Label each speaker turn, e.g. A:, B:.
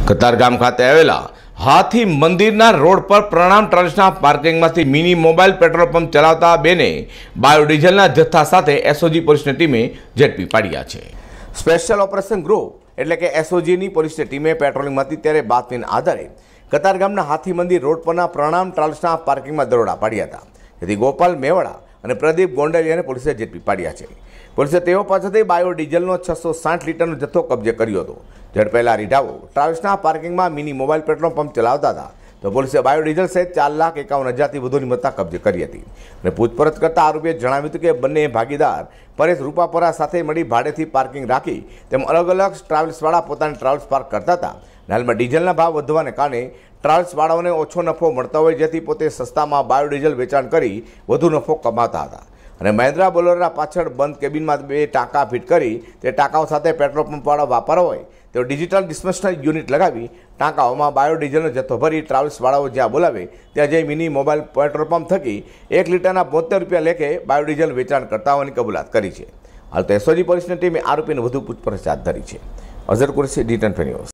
A: કતારગામ ખાતે આવેલા હાથી મંદિરના રોડ પર પ્રણામ ટ્રાવેલ્સના પાર્કિંગમાંથી મિની મોબાઈલ પેટ્રોલ પંપ ચલાવતા બેને બાયોડીઝલના જથ્થા સાથે એસઓજી પોલીસની ટીમે ઝડપી પાડ્યા છે। સ્પેશિયલ ઓપરેશન ગ્રુપ એટલે કે એસઓજીની પોલીસની ટીમે પેટ્રોલિંગમાં હતી ત્યારે બાતમીના આધારે કતારગામના હાથી મંદિર રોડ પરના પ્રણામ ટ્રાવેલ્સના પાર્કિંગમાં દરોડા પાડ્યા હતા, જેથી ગોપાલ મેવાડા અને પ્રદીપ ગોંડલિયાને પોલીસે ઝડપી પાડ્યા છે। પોલીસે તેઓ પાસેથી બાયોડીઝલનો 660 લીટરનો જથ્થો કબજે કર્યો હતો। ઝડપાયેલા રીઢાઓ ટ્રાવેલ્સના પાર્કિંગમાં મિની મોબાઈલ પેટ્રોલ પંપ ચલાવતા હતા, તો પોલીસે બાયોડીઝલ સહિત 4,51,000થી વધુની મત્તા કબજે કરી હતી અને પૂછપરછ કરતા આરોપીએ જણાવ્યું હતું કે બંને ભાગીદાર પરેશ રૂપાપરા સાથે મળી ભાડેથી પાર્કિંગ રાખી તેમ અલગ અલગ ટ્રાવેલ્સવાળા પોતાની ટ્રાવેલ્સ પાર્ક કરતા હતા। હાલમાં ડીઝલના ભાવ વધવાને કારણે ટ્રાવેલ્સવાળાઓને ઓછો નફો મળતો હોય, જેથી પોતે સસ્તામાં બાયોડીઝલ વેચાણ કરી વધુ નફો કમાતા હતા અને મહિન્દ્રા બોલેરોના પાછળ બંધ કેબિનમાં 2 ટાંકા ફિટ કરી તે ટાંકાઓ સાથે પેટ્રોલ પંપવાળા વાપરવા હોય તેઓ ડિજિટલ ડિસ્પેન્સર યુનિટ લગાવી ટાંકાઓમાં બાયોડીઝલનો જથ્થો ભરી ટ્રાવેલ્સવાળાઓ જ્યાં બોલાવે ત્યાં જઈ મિની મોબાઈલ પેટ્રોલ પંપ થકી 1 લીટરના 72 રૂપિયા લેખે બાયોડીઝલ વેચાણ કરતા હોવાની કબૂલાત કરી છે। હાલ તો એસઓજી પોલીસની ટીમે આરોપીને વધુ પૂછપરછ હાથ ધરી છે। Azar Qureshi, D10 news.